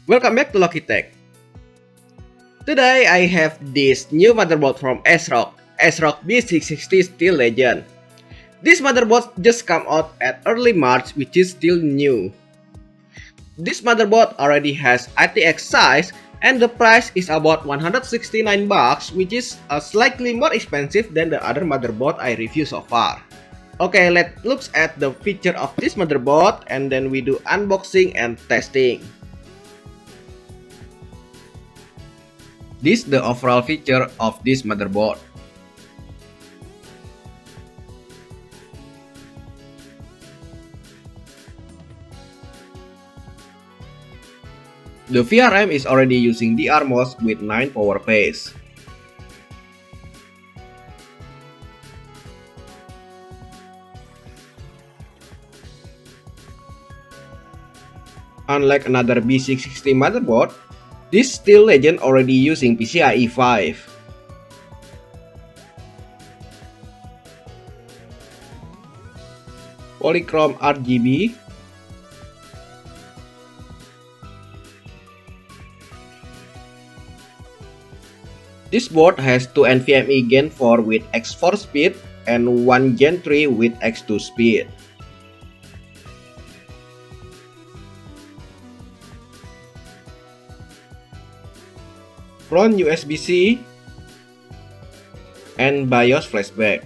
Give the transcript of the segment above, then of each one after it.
Welcome back to Logitech. Today I have this new motherboard from ASRock B660 Steel Legend. This motherboard just come out at early March, which is still new. This motherboard already has ITX size and the price is about 169 bucks, which is slightly more expensive than the other motherboard I review so far. Okay, let's look at the feature of this motherboard and then we do unboxing and testing. This is the overall feature of this motherboard. The VRM is already using DRMOS with 9 power phase. Unlike another B660 motherboard, this Steel Legend already using PCIe 5. Polychrome RGB. This board has 2 NVMe Gen 4 with X4 speed and 1 Gen 3 with X2 speed. Front USB-C and BIOS flashback.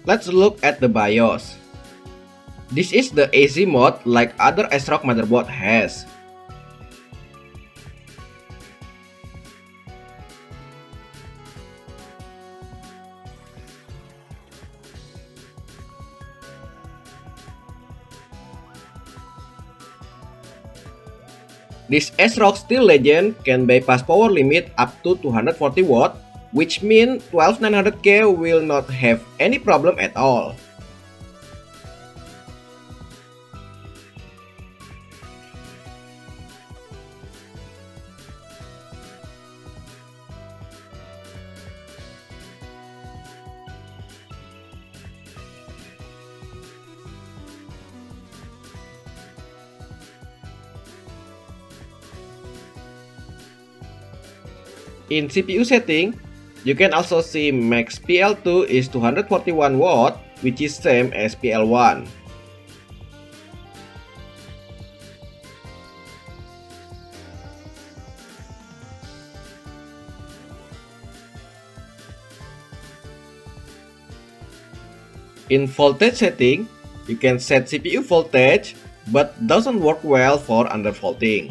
Let's look at the BIOS. This is the AC mode like other ASRock motherboard has. This ASRock Steel Legend can bypass power limit up to 240 watt, which means 12900K will not have any problem at all. In CPU setting, you can also see max PL2 is 241 watt, which is same as PL1. In voltage setting, you can set CPU voltage, but doesn't work well for undervolting.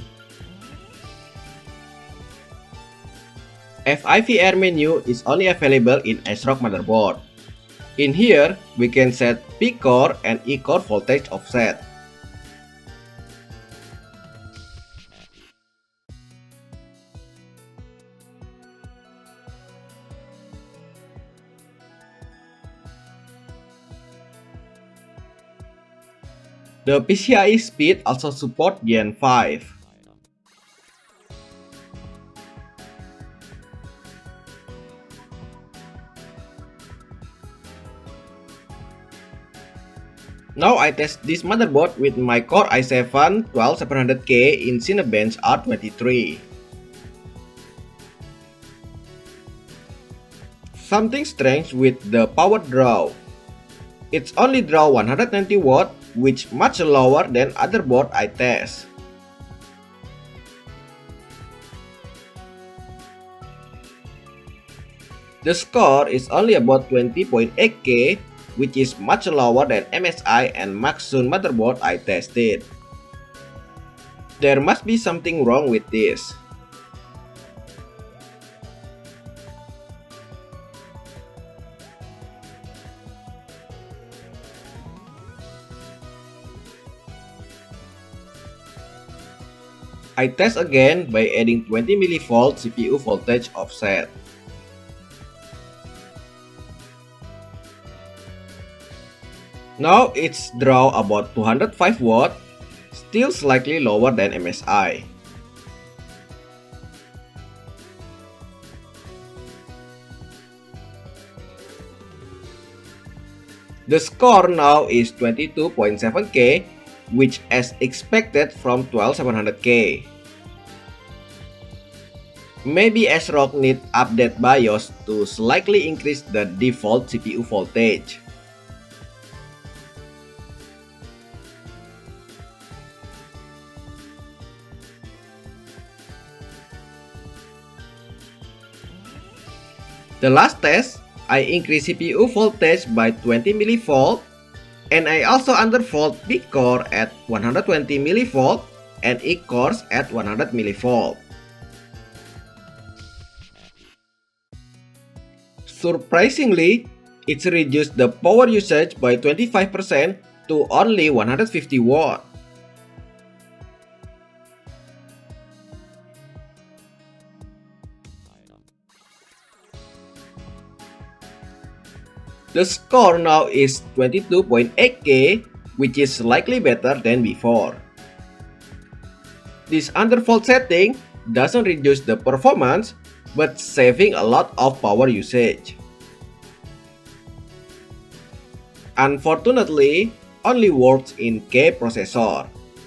FIVR menu is only available in ASRock motherboard. In here, we can set P-core and E-core voltage offset. The PCIe speed also support Gen 5. Now I test this motherboard with my Core i7-12700K in Cinebench R23. Something strange with the power draw. It's only draw 190 watt, which much lower than other board I test. The score is only about 20.8K, which is much lower than MSI and Maxsun motherboard I tested. There must be something wrong with this. I test again by adding 20mV CPU voltage offset. Now it's draw about 205 watt, still slightly lower than MSI. The score now is 22.7K, which as expected from 12700K. Maybe ASRock need update BIOS to slightly increase the default CPU voltage. The last test, I increased CPU voltage by 20mV, and I also undervolt P-core at 120mV and E-cores at 100mV. Surprisingly, it's reduced the power usage by 25% to only 150 watt. The score now is 22.8K, which is slightly better than before. This undervolt setting doesn't reduce the performance, but saving a lot of power usage. Unfortunately, only works in K processor.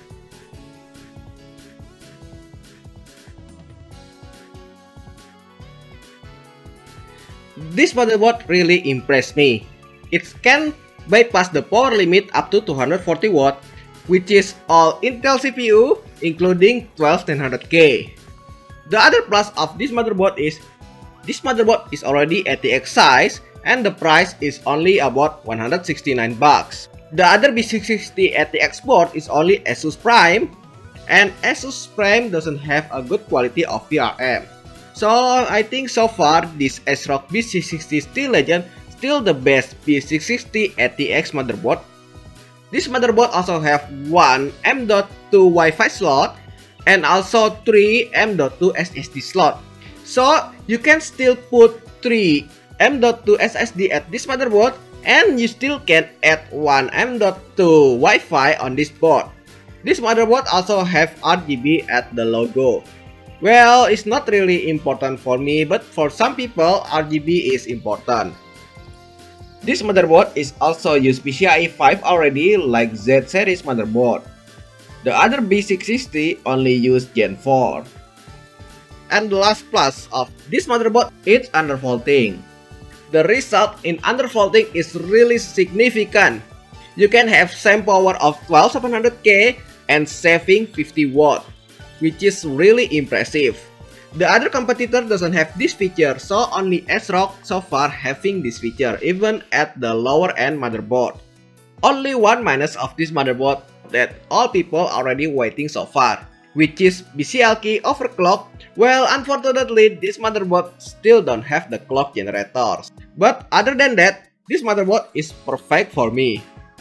This motherboard really impressed me. It can bypass the power limit up to 240 watt, which is all Intel CPU, including 12100K. The other plus of this motherboard is already ATX size and the price is only about 169 bucks. The other B660 ATX board is only Asus Prime, and Asus Prime doesn't have a good quality of VRM. So I think so far this ASRock B660 Steel Legend still the best B660 ATX motherboard. This motherboard also have one M.2 Wi-Fi slot and also 3 M.2 SSD slot. So you can still put 3 M.2 SSD at this motherboard and you still can add one M.2 Wi-Fi on this board. This motherboard also have RGB at the logo. Well, it's not really important for me, but for some people RGB is important. This motherboard is also use PCIe 5 already like Z series motherboard. The other B660 only use Gen 4. And the last plus of this motherboard is undervolting. The result in undervolting is really significant. You can have same power of 12700K and saving 50 watt, which is really impressive. The other competitor doesn't have this feature, so only ASRock so far having this feature even at the lower end motherboard. Only one minus of this motherboard that all people already waiting so far, which is BCLK overclock. Well, unfortunately this motherboard still don't have the clock generators. But other than that, this motherboard is perfect for me.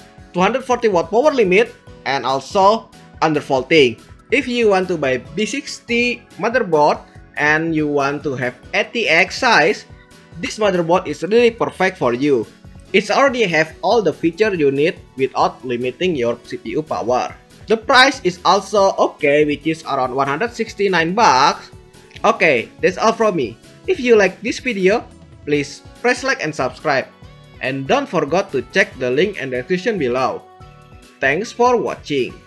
240 watt power limit and also undervolting. If you want to buy B60 motherboard and you want to have ATX size, this motherboard is really perfect for you. It already have all the feature you need without limiting your CPU power. The price is also okay, which is around 169 bucks. Okay, that's all from me. If you like this video, please press like and subscribe. And don't forget to check the link in the description below. Thanks for watching.